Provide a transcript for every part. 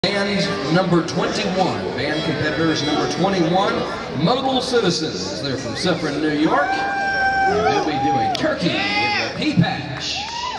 Band number 21, band competitors number 21, Modal Citizens. They're from Suffern, New York. They'll be doing Turkey with the P-Patch.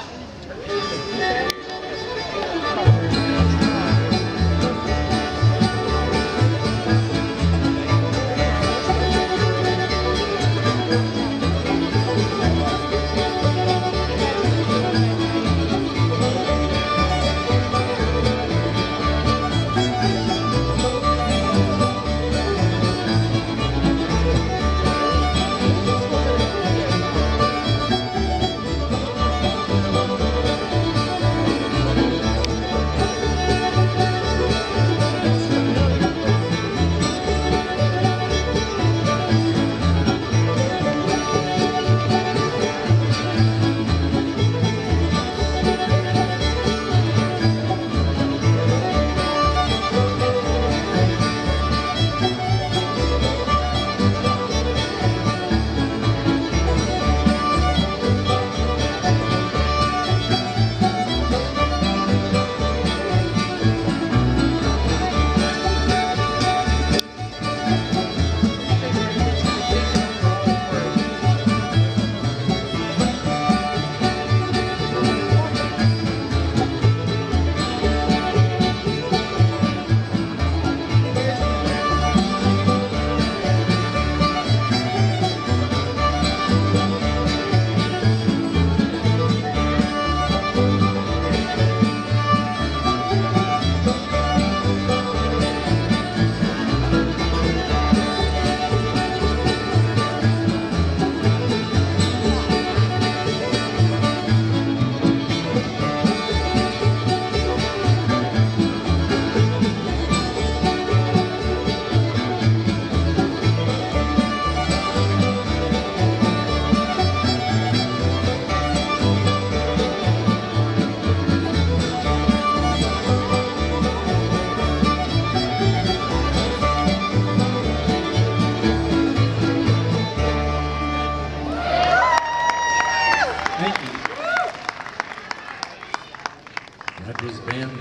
That was band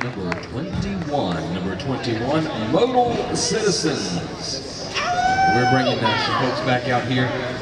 number 21, Modal Citizens. We're bringing some folks back out here.